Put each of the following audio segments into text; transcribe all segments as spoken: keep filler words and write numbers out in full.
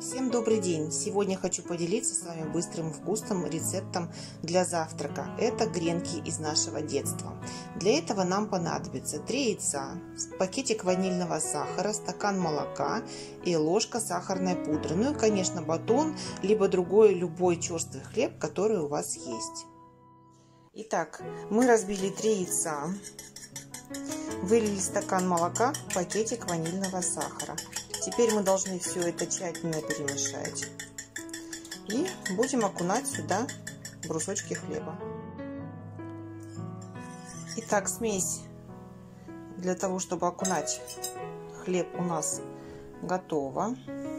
Всем добрый день! Сегодня хочу поделиться с вами быстрым вкусным рецептом для завтрака. Это гренки из нашего детства. Для этого нам понадобится три яйца, пакетик ванильного сахара, стакан молока и ложка сахарной пудры. Ну и, конечно, батон, либо другой любой черствый хлеб, который у вас есть. Итак, мы разбили три яйца, вылили стакан молока, пакетик ванильного сахара. Теперь мы должны все это тщательно перемешать и будем окунать сюда брусочки хлеба. Итак, смесь для того, чтобы окунать хлеб, у нас готова.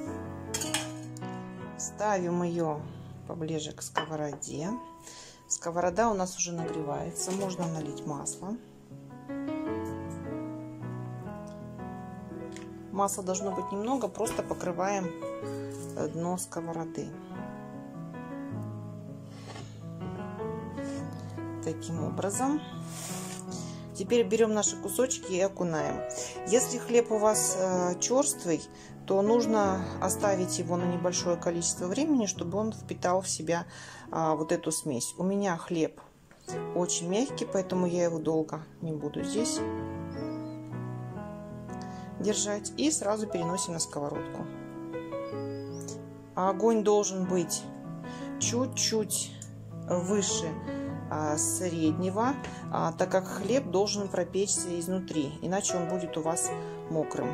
Ставим ее поближе к сковороде. Сковорода у нас уже нагревается, можно налить масло. Масла должно быть немного, просто покрываем дно сковороды. Таким образом. Теперь берем наши кусочки и окунаем. Если хлеб у вас э, черствый, то нужно оставить его на небольшое количество времени, чтобы он впитал в себя э, вот эту смесь. У меня хлеб очень мягкий, поэтому я его долго не буду здесь держать, и сразу переносим на сковородку. Огонь должен быть чуть-чуть выше а, среднего, а, так как хлеб должен пропечься изнутри, иначе он будет у вас мокрым.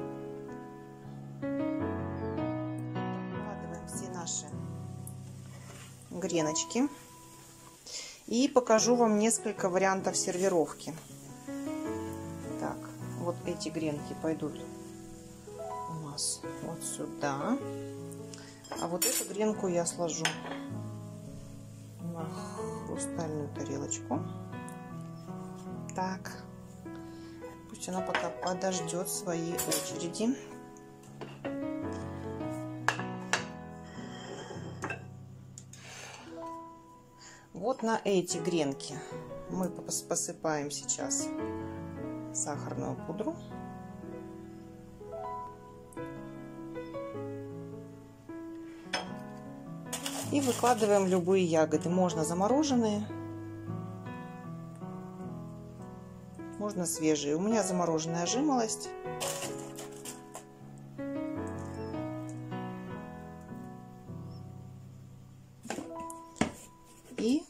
Выкладываем все наши греночки и покажу вам несколько вариантов сервировки. Так. Вот эти гренки пойдут у нас вот сюда. А вот эту гренку я сложу на хрустальную тарелочку. Так. Пусть она пока подождет своей очереди. Вот на эти гренки мы посыпаем сейчас сахарную пудру. И выкладываем любые ягоды. Можно замороженные, можно свежие. У меня замороженная жимолость. И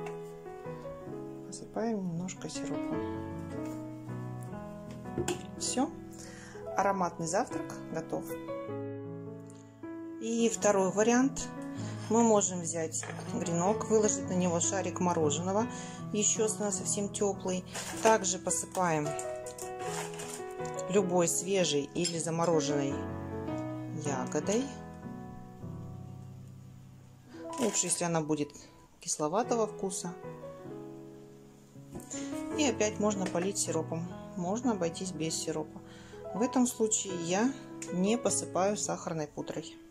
посыпаем немножко сиропом. Все, ароматный завтрак готов. И второй вариант. Мы можем взять гренок, выложить на него шарик мороженого, еще совсем теплый. Также посыпаем любой свежей или замороженной ягодой. Лучше, если она будет кисловатого вкуса. И опять можно полить сиропом. Можно обойтись без сиропа. В этом случае я не посыпаю сахарной пудрой.